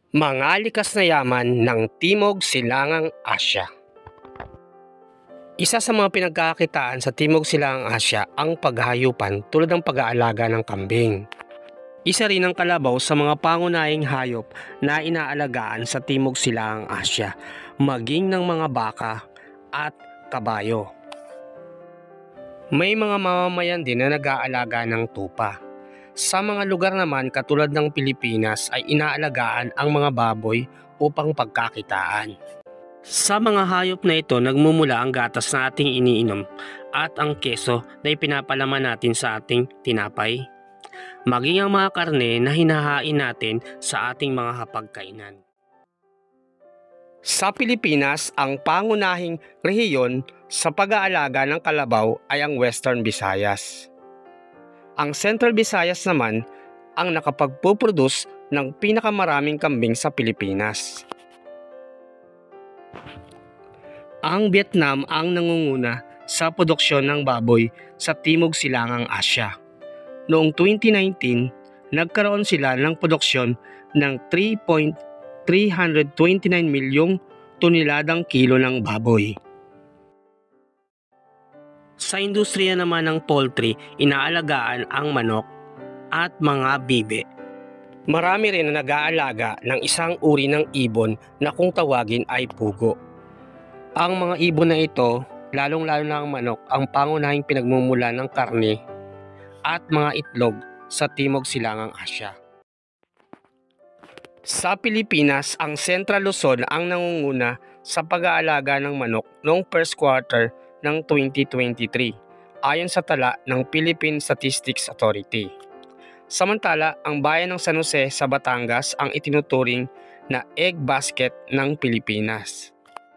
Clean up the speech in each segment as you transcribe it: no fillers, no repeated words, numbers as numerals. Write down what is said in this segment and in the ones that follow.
Mga likas na yaman ng Timog Silangang Asya. Isa sa mga pinagkakakitaan sa Timog Silangang Asya ang paghayupan tulad ng pag-aalaga ng kambing. Isa rin ang kalabaw sa mga pangunahing hayop na inaalagaan sa Timog Silangang Asya, maging ng mga baka at kabayo. May mga mamamayan din na nag-aalaga ng tupa. Sa mga lugar naman katulad ng Pilipinas ay inaalagaan ang mga baboy upang pagkakitaan. Sa mga hayop na ito nagmumula ang gatas na ating iniinom at ang keso na ipinapalaman natin sa ating tinapay, maging ang mga karne na hinahain natin sa ating mga hapagkainan. Sa Pilipinas, ang pangunahing rehiyon sa pag-aalaga ng kalabaw ay ang Western Visayas. Ang Central Visayas naman ang nakapagpuproduce ng pinakamaraming kambing sa Pilipinas. Ang Vietnam ang nangunguna sa produksyon ng baboy sa Timog Silangang Asya. Noong 2019, nagkaroon sila ng produksyon ng 3.329 milyong toneladang kilo ng baboy. Sa industriya naman ng poultry, inaalagaan ang manok at mga bibe. Marami rin na nag-aalaga ng isang uri ng ibon na kung tawagin ay pugo. Ang mga ibon na ito, lalong-lalo na ang manok, ang pangunahing pinagmumula ng karne at mga itlog sa Timog Silangang Asya. Sa Pilipinas, ang Central Luzon ang nangunguna sa pag-aalaga ng manok noong first quarter ng 2023 ayon sa tala ng Philippine Statistics Authority. Samantala, ang bayan ng San Jose sa Batangas ang itinuturing na egg basket ng Pilipinas.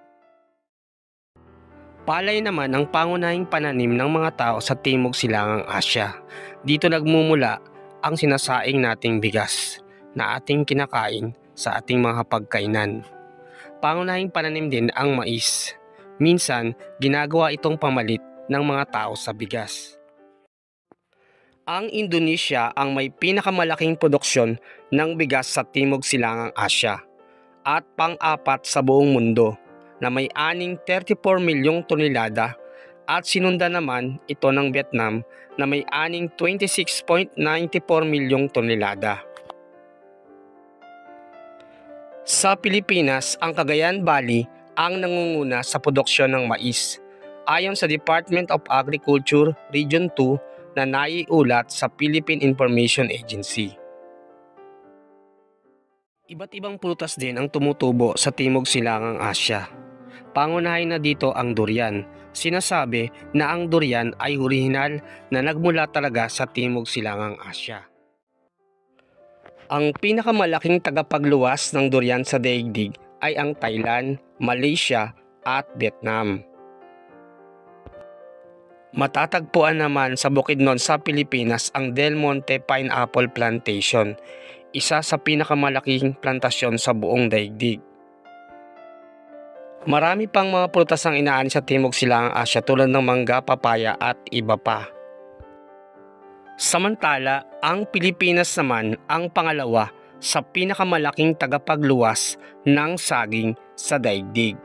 Palay naman ang pangunahing pananim ng mga tao sa Timog Silangang Asya. Dito nagmumula ang sinasaing nating bigas na ating kinakain sa ating mga hapagkainan. Pangunahing pananim din ang mais. Minsan, ginagawa itong pamalit ng mga tao sa bigas. Ang Indonesia ang may pinakamalaking produksyon ng bigas sa Timog Silangang Asya at pang-apat sa buong mundo na may aning 34 milyong tonelada at sinundan naman ito ng Vietnam na may aning 26.94 milyong tonelada. Sa Pilipinas, ang Cagayan Valley ang nangunguna sa produksyon ng mais ayon sa Department of Agriculture Region 2 na naiulat sa Philippine Information Agency. Iba't ibang prutas din ang tumutubo sa Timog Silangang Asya. Pangunahin na dito ang durian. Sinasabi na ang durian ay orihinal na nagmula talaga sa Timog Silangang Asya. Ang pinakamalaking tagapagluwas ng durian sa daigdig ay ang Thailand, Malaysia at Vietnam. Matatagpuan naman sa Bukidnon sa Pilipinas ang Del Monte Pineapple Plantation, isa sa pinakamalaking plantasyon sa buong daigdig. Marami pang mga prutas ang inaani sa Timog Silangang Asya tulad ng mangga, papaya at iba pa. Samantala, ang Pilipinas naman ang pangalawa sa pinakamalaking tagapagluwas ng saging sa daigdig.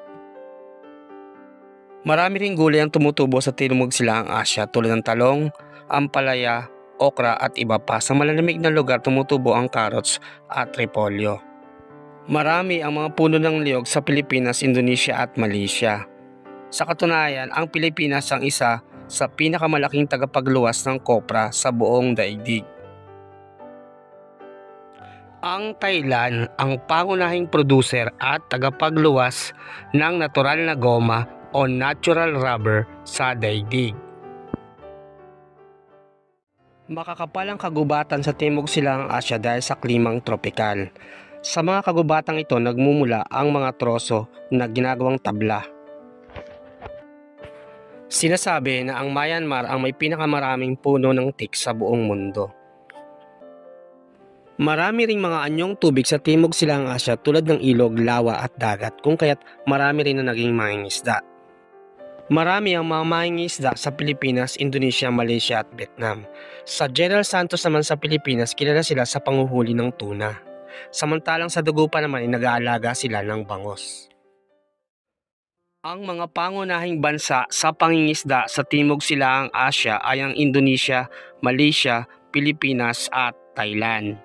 Marami ring gulay ang tumutubo sa Timog Silangang Asya tulad ng talong, ampalaya, okra at iba pa. Sa malalamig na lugar tumutubo ang carrots at repolyo. Marami ang mga puno ng niyog sa Pilipinas, Indonesia at Malaysia. Sa katunayan, ang Pilipinas ang isa sa pinakamalaking tagapagluwas ng kopra sa buong daigdig. Ang Thailand ang pangunahing producer at tagapagluwas ng natural na goma o natural rubber sa daigdig. Makakapal ang kagubatan sa Timog Silangang Asya dahil sa klimang tropikal. Sa mga kagubatang ito nagmumula ang mga troso na ginagawang tabla. Sinasabi na ang Myanmar ang may pinakamaraming puno ng teak sa buong mundo. Marami ring mga anyong tubig sa Timog Silangang Asya tulad ng ilog, lawa at dagat kung kaya't marami rin na naging mangingisda. Marami ang mga mangingisda sa Pilipinas, Indonesia, Malaysia at Vietnam. Sa General Santos naman sa Pilipinas, kilala sila sa panghuhuli ng tuna. samantalang sa dugo pa naman ay nag-aalaga sila ng bangos. Ang mga pangunahing bansa sa pangingisda sa Timog Silangang Asya ay ang Indonesia, Malaysia, Pilipinas at Thailand.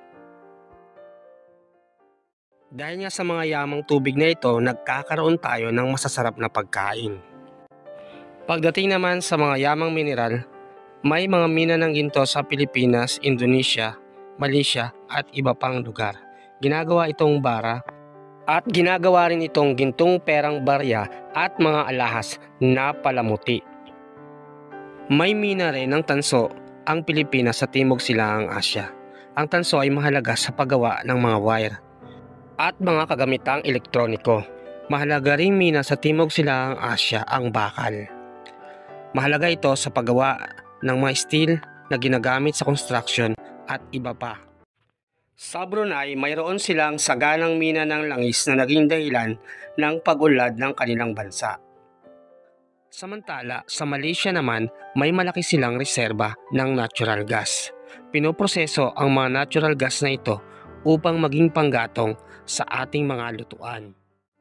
Dahil nga sa mga yamang tubig na ito, nagkakaroon tayo ng masasarap na pagkain. Pagdating naman sa mga yamang mineral, may mga mina ng ginto sa Pilipinas, Indonesia, Malaysia at iba pang lugar. Ginagawa itong bara at ginagawa rin itong gintong perang barya at mga alahas na palamuti. May mina rin ng tanso ang Pilipinas sa Timog Silangang Asya. Ang tanso ay mahalaga sa paggawa ng mga wire at mga kagamitang elektroniko. Mahalaga rin mina sa Timog Silangang Asya ang bakal. Mahalaga ito sa paggawa ng mga steel na ginagamit sa construction at iba pa. Sa Brunei, mayroon silang saganang mina ng langis na naging dahilan ng pag-unlad ng kanilang bansa. Samantala, sa Malaysia naman, may malaki silang reserba ng natural gas. Pinoproseso ang mga natural gas na ito upang maging panggatong sa ating mga lutuan.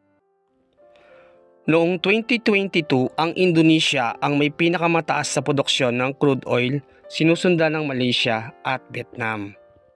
Noong 2022, ang Indonesia ang may pinakamataas sa produksyon ng crude oil, sinusundan ng Malaysia at Vietnam.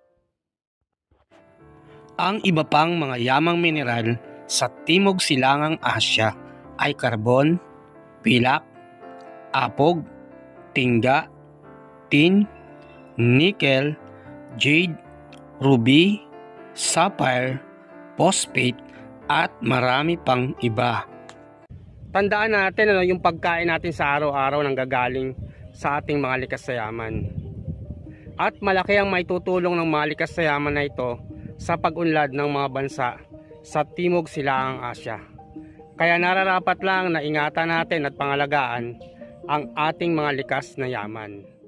Ang iba pang mga yamang mineral sa Timog Silangang Asya ay karbon, pilak, apog, tingga, tin, nickel, jade, ruby, sapphire, phosphate at marami pang iba. Tandaan natin yung pagkain natin sa araw-araw nang gagaling sa ating mga likas na yaman. At malaki ang maitutulong ng mga likas na yaman na ito sa pag-unlad ng mga bansa sa Timog Silangang Asya. Kaya nararapat lang na ingatan natin at pangalagaan ang ating mga likas na yaman.